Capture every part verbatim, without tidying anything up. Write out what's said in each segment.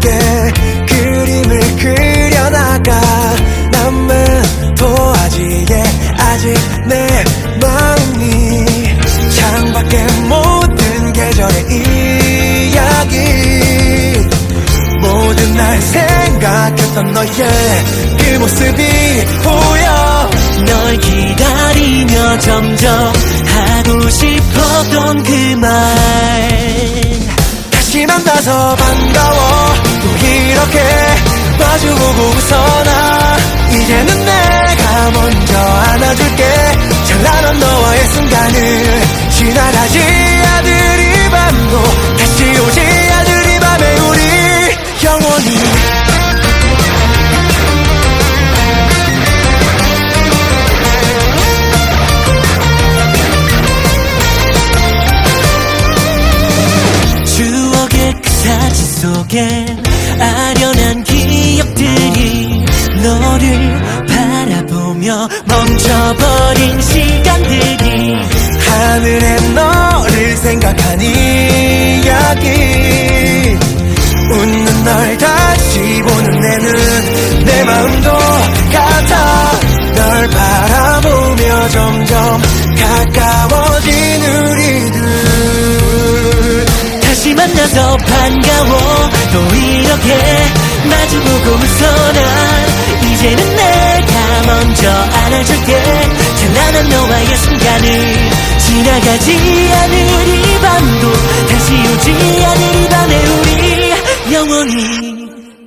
함께 그림을 그려나가 남은 도화지에 아직 내 마음이 창밖에 모든 계절의 이야기 모든 날 생각했던 너의 그 모습이 보여 널 기다리며 점점 하고 싶었던 그 말 다시 만나서 반가워 또 이렇게 마주보고 웃어나 이제는 내가 먼저 안아줄게 찬란한 너와의 순간을 지나가지 않을 이 밤도 다시 오지 않을 이 밤에 우리 영원히 추억의 그 사진 속엔 아련한 기억들이 너를 바라보며 멈춰버린 시간들이 하늘에 너를 생각한 이야기 웃는 널 다시 보는 내 눈 내 마음도 같아 널 바라보며 점점 가까워진 우리들 다시 만나서 반가워 또 이렇게 마주보고 웃어 난 이제는 내가 먼저 안아줄게 찬란한 너와의 순간을 지나가지 않을 이 밤도 다시 오지 않을 이 밤에 우리 영원히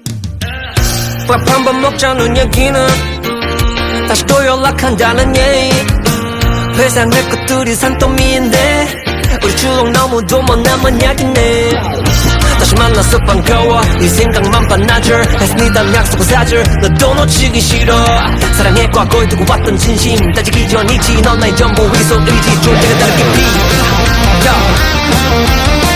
밥 한 번 먹자는 얘기는 다시 또 연락한다는 얘기 회사 내 것들이 산더미인데 우리 추억 너무도 못 남은 이야기네 다시 만나서 반가워 네 생각만 반나절 했습니다 약속은 사줄 너도 놓치기 싫어 사랑의 과거에 두고 왔던 진심 따지기 전이지 넌 나의 전부 의소 의지 줄 때가 다르게 비